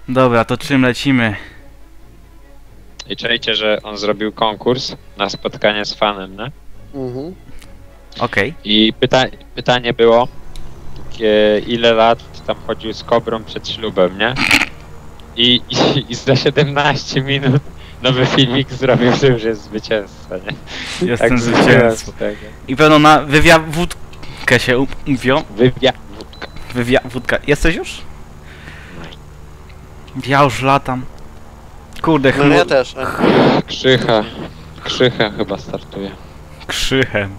Dobra, to czym lecimy? I czujecie, że on zrobił konkurs na spotkanie z fanem, nie? Mhm. Okej. I pytanie było, ile lat tam chodził z kobrą przed ślubem, nie? I za 17 minut nowy filmik zrobił, że już jest zwycięzca, nie? Jestem Tak zwycięzcą. I pewno na wywiadówkę się mówią. Wódka. Jesteś już? Ja już latam. Kurde, No ja też. Krzycha chyba startuje. Krzychem.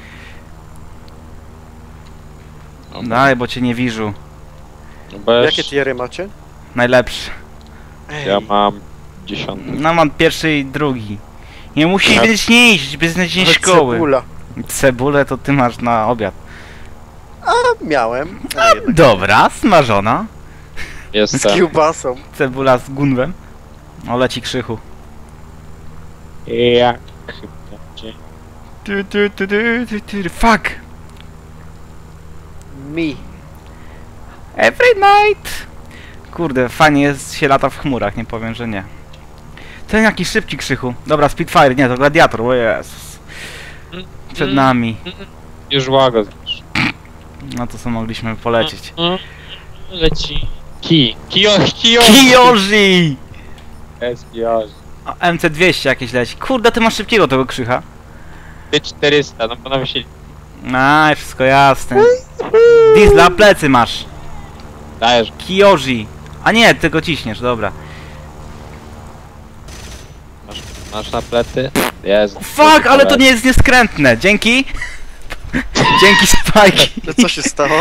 Daj, bo cię nie wiżu. Jakie tiery macie? Najlepszy. Ja mam 10. No mam pierwszy i drugi. Nie musisz być nie iść, beznadziejnie Ale szkoły. Cebula. Cebulę to ty masz na obiad. Miałem. ale jednak Dobra, smażona. Z Jestem. kiełbasą. Cebula z gunwem. O, leci Krzychu. Jak Fuck! Mi. Every night! Kurde, fajnie jest się lata w chmurach, nie powiem, że nie. Ten jakiś szybki Krzychu. Dobra, Spitfire, nie, to Gladiator, o Jezus. Przed nami. Już łagodź. No to co mogliśmy polecieć. Leci. Kiyoshi! Kiyoshi! Jest Kiyoshi. O, MC200 jakieś leci. Kurde, ty masz szybkiego tego Krzycha. 400, no bo się Aj, wszystko jasne. Diesla, plecy masz. dajesz. Kiyoshi. A nie, ty go ciśniesz, dobra. Masz na plety? Jest. Fuck, ale to nie jest nieskrętne. Dzięki. Dzięki Spike. No co się stało?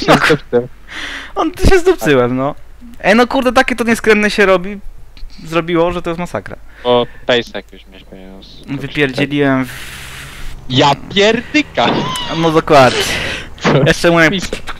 On ty się zdupcyłem, no. Ej, no kurde, takie to nieskrętne się zrobiło, że to jest masakra. Bo Pejsek już miałeś powiedzieć. Wypierdzieliłem w... Ja pierdyka! No dokładnie. Jeszcze mówię...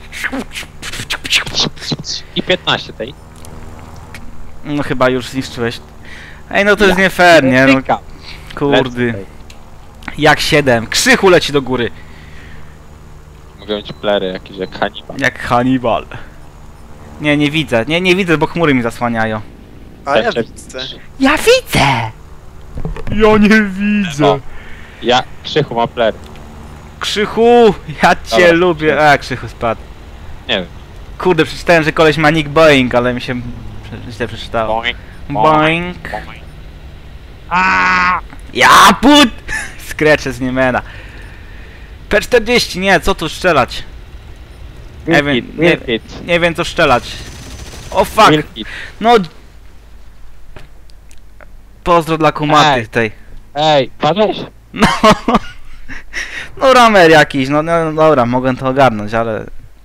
I 15 tej. No chyba już zniszczyłeś. Ej, no to jest nie fair, nie? No, kurdy. Jak 7. Krzychu leci do góry. Mogę mieć plery jakieś jak Hannibal. Jak Hannibal. Nie, nie widzę. Nie widzę, bo chmury mi zasłaniają. A ja widzę. Ja widzę! Ja nie widzę. O, ja Krzychu mam plery. Krzychu, ja cię Dobra, lubię. A, Krzychu spadł. Nie wiem. Kurde, przeczytałem, że koleś ma nick Boeing, ale mi się źle przeczytało. Boing. Boeing. Boing. Ja put! Skrecze z Niemena. P40, nie, co tu strzelać? Nie wiem co strzelać. O fuck! No... Pozdro dla kumaty tej. Ej, padłeś? No... No ramer jakiś, no dobra, mogę to ogarnąć, ale...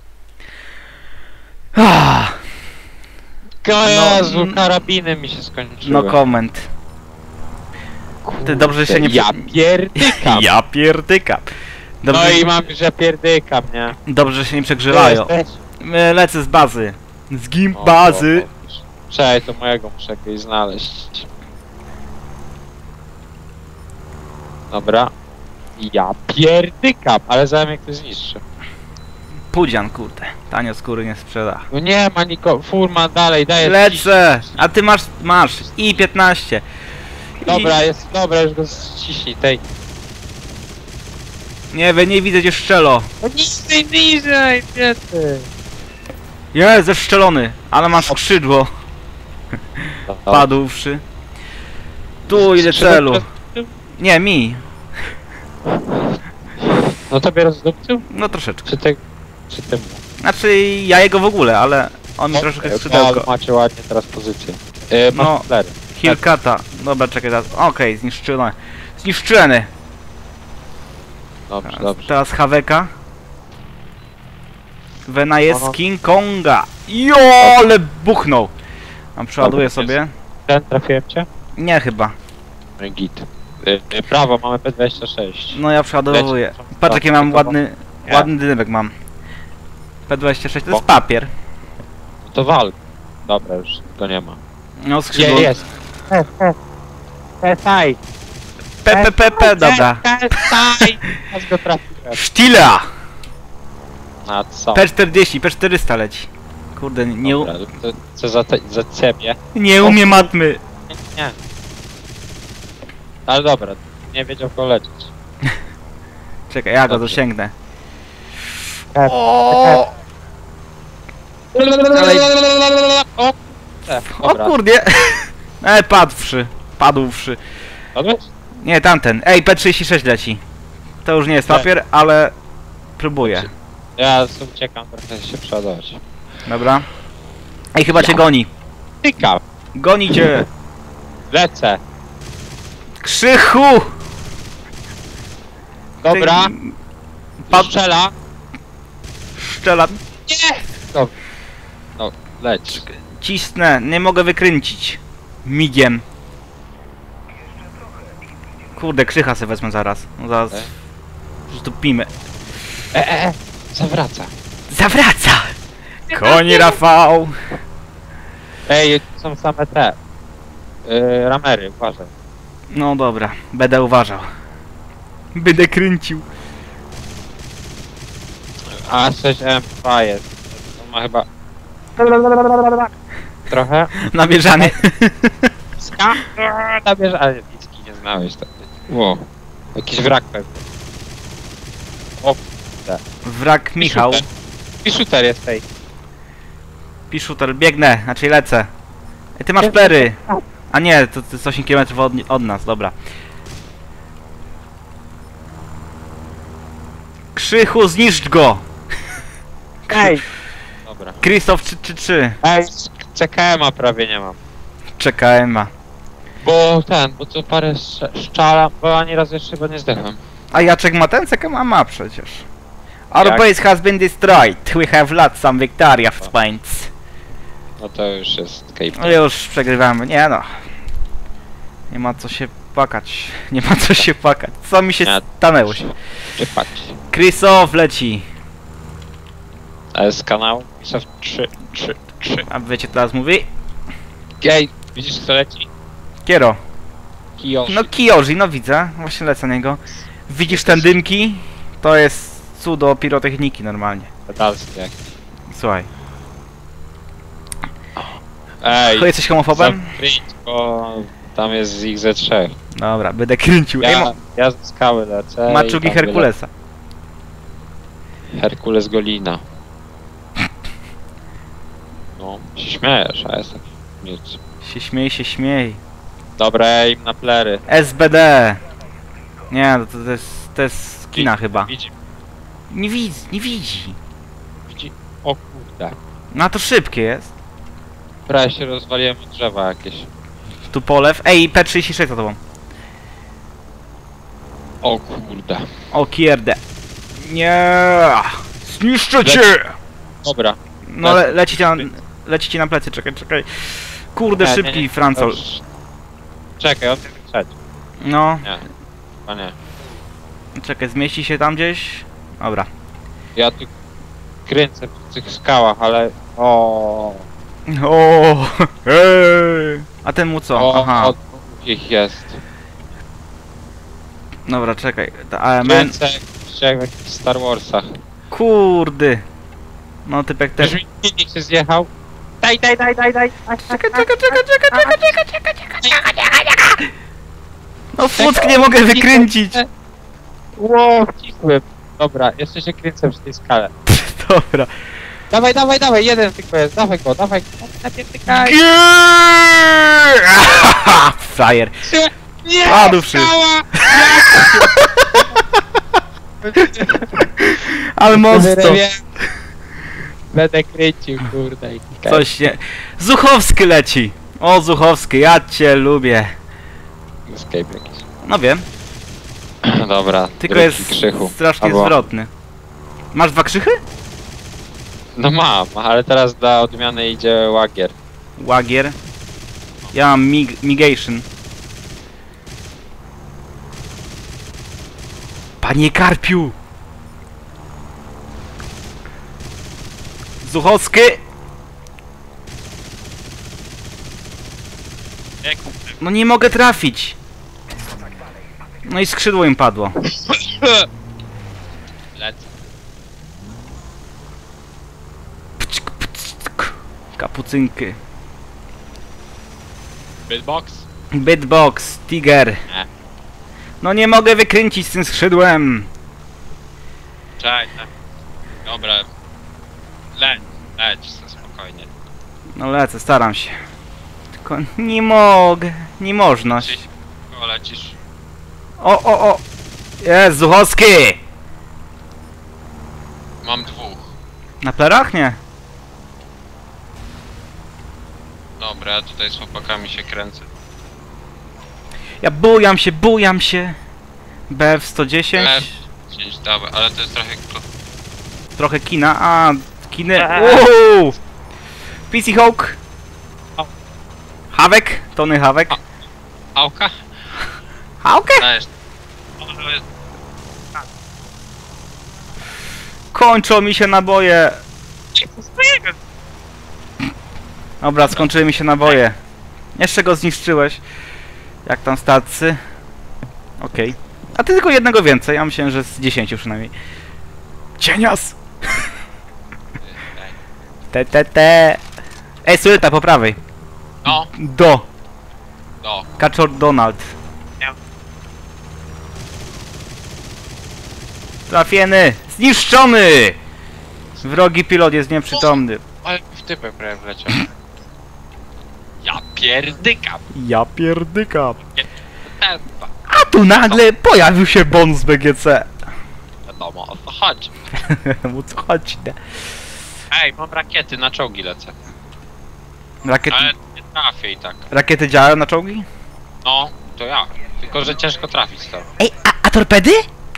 Jezu, karabiny mi się skończyły. No comment. Ty dobrze, że się nie... Ja pierdykam. Ja pierdykam. Dobrze, No i mam, że pierdykam, nie? dobrze, że się nie przegrzewają. Lecę z bazy. Z gimp bazy. Czekaj, to mojego muszę jakiegoś znaleźć. Dobra. Ja pierdykam, ale zaraz jak to zniszczy. Pudzian, kurde. Tanio skóry nie sprzeda. No nie ma nikogo. Furman dalej, daje. Lecę! A ty masz. I 15. Dobra, jest, dobra, już go ściśnij, tej. Nie widzę gdzie szczelo. No niżej, nie ty. Jest zeszczelony, ale masz skrzydło. Padłszy. Tu ile celu. Nie, mi. No tobie rozdupcył? No troszeczkę. Czy temu? Znaczy ja jego w ogóle, ale on mi troszeczkę Ale skrzydełko. macie ładnie teraz pozycję. No. Masz plery. Hillcata. Dobra, czekaj teraz. Okej, zniszczony. Zniszczony. Dobrze, dobrze. Teraz Haveka. Wena jest Aha. King Konga. Jo, ale buchnął. A przeładuję Dobra, sobie. Ten trafiłem cię? Nie chyba. No i git. Prawo, mamy P26. No ja przeładowuję. Leci. Patrz jaki mam ładny Nie. dynamik mam. P26 to Bo- jest papier. No to wal. Dobra, już go nie ma. No skrzydło. Jest. Pesaj. PPPP, dobra. Pesaj. Aż go trafiłem. Sztila! Na co? P40, P400 leci. Kurde, Dobra, to co za ciebie? nie umiem matmy. Nie. Ale dobra, nie wiedział go leczyć. Czekaj, ja go Dobrze. dosięgnę. Tak, O, O! o Dobra. kurde. Padłszy. Padłszy. Padłeś? Nie, tamten. Ej, P36 leci. To już nie jest Tak. papier, ale próbuję. Ja uciekam, trochę się przeładować. Dobra. Ej, chyba cię goni. Tyka! Goni cię. Lecę! Krzychu! Dobra! Pad- Strzela! Szczela. Nie! Dobra. No, leć. Cisnę, nie mogę wykręcić. Migiem. Kurde, krzycha sobie wezmę zaraz. No zaraz. Okej. Zdupimy. Zawraca. Zawraca! Koń Rafał! Ej, są same te. Ramery, uważaj. No dobra, będę uważał. Będę kręcił. A6M2 jest. To ma chyba... Trochę. Namierzany. Nabierze, ale Nicki nie znałeś tak. Wow. Jakiś wrak pewnie. O, Wrak Michał. I shooter jest tej. Piszuter, biegnę, znaczy lecę. Ej, ty masz plery. A nie, to jest 8 km od nas, dobra. Krzychu, zniszcz go! Ej! Dobra. Krzysztof 333. Ej, CKM-a prawie nie mam. Czekałem. Bo to parę szczala, bo ani raz jeszcze chyba nie zdechłem. A Jacek ma ten? CK ma przecież. Our Jak? base has been destroyed. We have lost some Victoria points. No to już jest cape. No już przegrywamy, nie no. Nie ma co się płakać. Nie ma co się płakać. Co mi się Nie. stanęło się? Czypać. Chrisow leci. A z kanału? Piszę 3. A wiecie teraz mówi? Ej, widzisz kto leci? Kiero. Kiyoshi. No Kiyoshi, no widzę. Właśnie lecę na niego. Widzisz ten dymki? To jest cudo pirotechniki normalnie. Pedalski jak. Słuchaj. Ej, Jesteś homofobem? zakryć, bo tam jest z ich ze 3. Dobra, będę kręcił. Ej, Ja z skały lecę. maczugi i tam Herkulesa. Herkules Golina. No, się śmiejesz, a jestem nic. Się śmiej. Dobra, im na plery. SBD. Nie, no to jest kina chyba. Widzi, Nie widzi. widzi. O kurde. No to szybkie jest. Prawie się rozwaliłem od drzewa jakieś. Tu polew. Ej, P36 za tobą. O kurde. O kierde. Nie. Zniszczę cię! Dobra. No lecicie na plecy, czekaj. Kurde, Nie, szybki nie, Francol. dobrze. Czekaj, on mnie wyprzedzi. No, Nie, chyba nie. czekaj, zmieści się tam gdzieś? Dobra. Ja tu kręcę w tych skałach, ale... O, O, hej. A ten mu co? Aha. od ich jest. Dobra, czekaj. Ta AMN. Kręcę jak w jakichś Star Warsach. Kurde. No typek też. Też mi silnik się zjechał. Daj. Czekaj. No fuck, nie mogę wykręcić. Ło, wcisłem. Dobra, jeszcze się kręcę przy tej skale. Dobra. Dawaj, jeden tylko jest, dawaj go. Napierdykaj. Frajer. Nie, Padł wszyscy. skała! Ale mocno. Będę kręcił, kurde. i klikać. Coś nie... Zuchowski leci. O, Zuchowski, ja cię lubię. Escape jakiś. No wiem, Dobra, tylko drugi jest krzychu. strasznie Albo- zwrotny. Masz 2 krzychy? No mam, ale teraz dla odmiany idzie łagier. Łagier. Ja mam migation. Panie Karpiu! Zuchowski! No nie mogę trafić. No i skrzydło im padło. Lecę. Pcyk, pcyk. kapucynky. Bitbox? Bitbox, Tiger. Nie. No nie mogę wykręcić z tym skrzydłem. Czekaj. Dobra. Leć to spokojnie. No lecę, staram się. Tylko nie mogę. Niemożność. O, lecisz. O! Jest, Zuchowski! Mam dwóch. Na plerach? Nie. Dobra, ja tutaj z chłopakami się kręcę. Ja bujam się. BF 110. F10, dobra, ale to jest trochę... Trochę kina. A, kiny. Uuu! PC Hawk. O. Hawek? Tony Hawek. Hałka? Hałkę? Dajesz. Kończą mi się naboje. Dobra, skończyły mi się naboje. Jeszcze go zniszczyłeś. Jak tam statcy? Okej. A ty tylko jednego więcej. Ja myślałem, że z 10 przynajmniej. Cienios! Te. Ej, Sylta po prawej. No, Do. Kaczor Donald. Nie. Trafiony! Zniszczony! Wrogi pilot jest nieprzytomny. ale w typę prawie wleciał. Ja pierdykam. Ja pierdykam. Tempa. A tu nagle pojawił się bonus BGC. Wiadomo o co chodzi. O co chodzi? Nie? Ej, mam rakiety, na czołgi lecę. Rakiety, Ale nie trafię i tak. rakiety działają na czołgi? No, to ja. Tylko, że ciężko trafić to. Ej, a torpedy?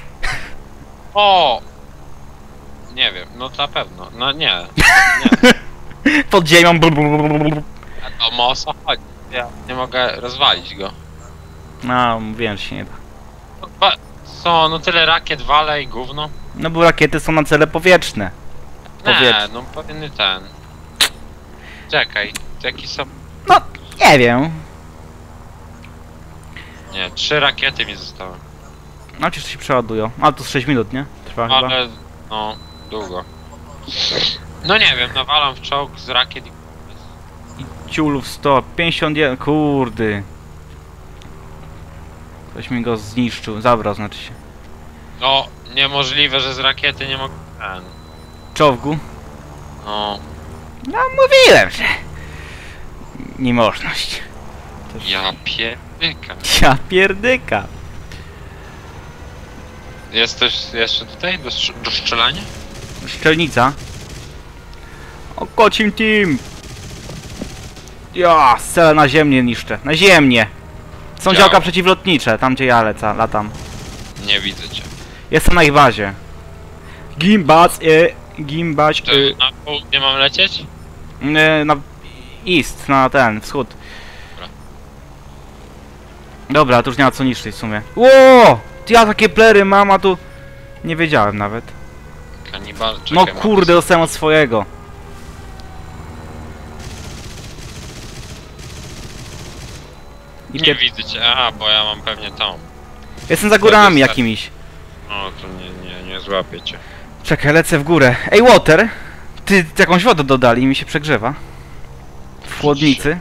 O! Nie wiem, no na pewno. No nie. Pod ziemią. Blablabla. Wiadomo o co chodzi. Ja nie mogę rozwalić go. No, mówiłem, że się nie da. Co, no tyle rakiet wale i gówno? No bo rakiety są na cele powietrzne. Nie, Powietrze. no powinny ten. Czekaj, jaki są... No, nie wiem. Nie, 3 rakiety mi zostały. No przecież się przeładują. Ale to z 6 minut, nie? Trwa chyba. Ale, no, długo. No nie wiem, nawalam w czołg z rakiet i... Ciulów 151. Kurde. Ktoś mi go zniszczył. Zabrał, znaczy się. No, niemożliwe, że z rakiety nie mogę... Ten. Czołgu. No, No, mówiłem, że... Niemożność. ja pierdykam. Ja pierdyka. Jesteś jeszcze tutaj do strzelania? Szczelnica. O, kocim team. Ja, strzelę na ziemię niszczę. Na ziemię. Są Działa. działka przeciwlotnicze, tam gdzie ja latam. Nie widzę cię. Jestem na ich bazie. Gimbas, Gimbać, To na południe mam lecieć? na east, na ten, wschód. Dobra. Dobra, to już nie ma co niszczyć w sumie. Ło! Ja takie plery mam, a tu... Nie wiedziałem nawet. Kanibal? Czekaj, No mam kurde, dostałem od swojego. I Nie widzę cię, bo ja mam pewnie tą. Jestem za górami jakimiś. No to nie złapię cię. Czekaj, lecę w górę. Ej, water! Ty jakąś wodę dodali i mi się przegrzewa. W chłodnicy.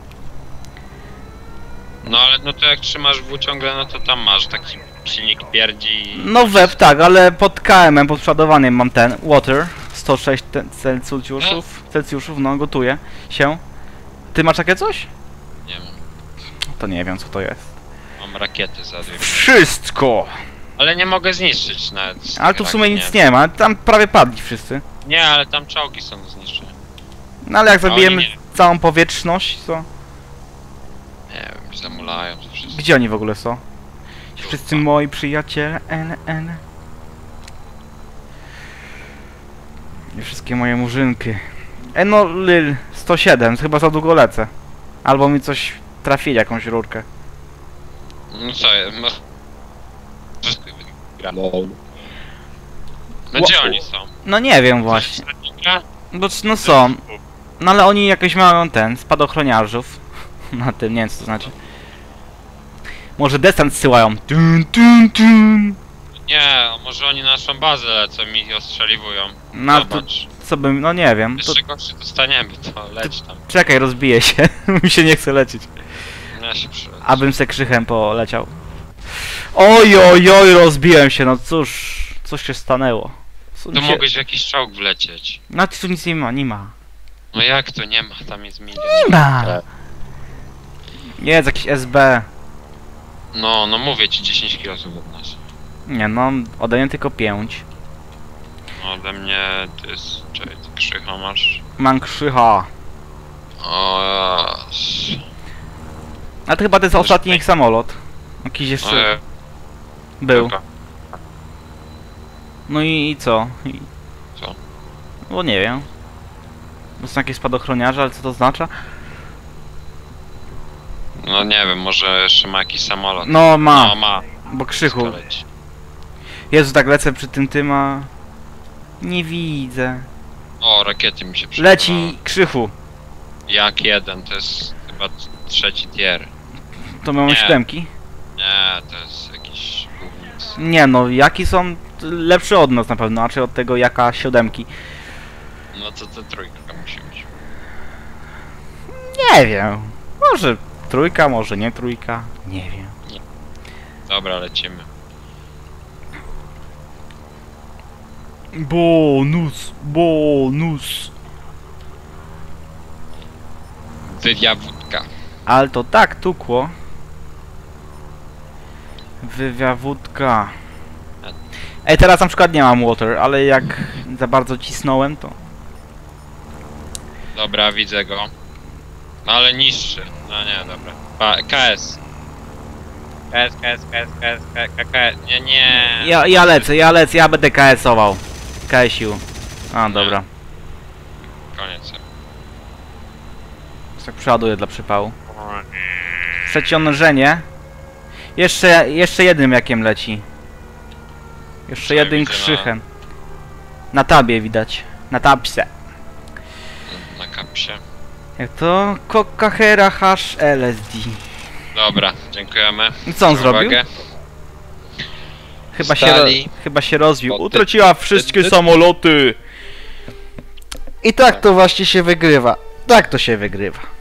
No ale no to jak trzymasz w ciągle, no to tam masz taki silnik pierdzi. No web tak, ale pod KM-em, pod przodowaniem mam ten water. 106 Celsjuszów, no gotuję się. Ty masz takie coś? Nie mam. To nie wiem co to jest. Mam rakiety za dwie. Wszystko! Ale nie mogę zniszczyć nawet. z Ale tych tu w sumie rakiet, nic nie ma, tam prawie padli wszyscy. Nie, ale tam czołgi są do zniszczenia. No ale jak zabijemy oni nie. całą powietrzność, to... Nie wiem, zamulają to wszystko. Gdzie oni w ogóle są? Ci wszyscy moi przyjaciele, I wszystkie moje murzynki. No Lil 107, chyba za długo lecę. Albo mi coś trafili, jakąś rurkę. No co, no... No gdzie oni są? No nie wiem właśnie. Gra? No są. No ale oni jakoś mają ten, spadochroniarzów. Na tym, nie wiem co to znaczy. Może desant zsyłają. Nie, a może oni naszą bazę lecą i ostrzeliwują. No to Zobacz. Co bym, no nie wiem. To... Jeszcze gorszy dostaniemy, to leć tam. Czekaj, rozbiję się. Mi się nie chce lecieć. Ja się przyleć. Abym se krzychem poleciał. Oj, oj, oj, rozbiłem się, no cóż. Coś się stanęło. Tu mogłeś w jakiś czołg wlecieć. No tu nic nie ma, nie ma. No jak to nie ma? Tam jest milion. Nie ma! Tak. Jest jakiś SB. No, no mówię ci 10 kg od nas. Nie no, ode mnie tylko 5. No, ode mnie to jest... Czekaj, ty krzycha masz. Mam krzycha. O, A to chyba to jest ostatni ich samolot. Jakiś jeszcze był. Dobra. No i co? Co? Bo nie wiem. To są jakieś spadochroniarze, ale co to oznacza? No nie wiem, może jeszcze ma jakiś samolot. No ma, No ma. bo krzychu. Leci. Jezu, tak lecę przy tym, a... Nie widzę. O, rakiety mi się przydały. Leci krzychu. Jak jeden, to jest chyba trzeci tier. To mamy Nie. 7. Nie, to jest jakiś gównic. Nie no, jaki są lepszy od nas na pewno, a czy od tego jaka 7. No to trójka musi być. Nie wiem. Może trójka, może nie trójka. Nie wiem. Dobra, lecimy. Bonus, bonus. Wywiawódka. Ale to tak tukło. Wywiawódka. Ej, teraz na przykład nie mam water, ale jak za bardzo cisnąłem, to... Dobra, widzę go. No ale niższy. No nie, dobra. KS. KS. Nie. Ja będę KS-ował. KS-ił. A, dobra. Koniec. Tak przeładuję dla przypału. Przeciążenie. Jeszcze jednym jakiem leci. Jeszcze Co jednym widzę krzychem. Na tabie widać. Na tabse. Na kapsie. Jak to? Coca-Cola hash LSD. Dobra, dziękujemy. I co on za zrobił? uwagę. Chyba się rozbił. Bo Utraciła wszystkie samoloty. I tak to właśnie się wygrywa. Tak to się wygrywa.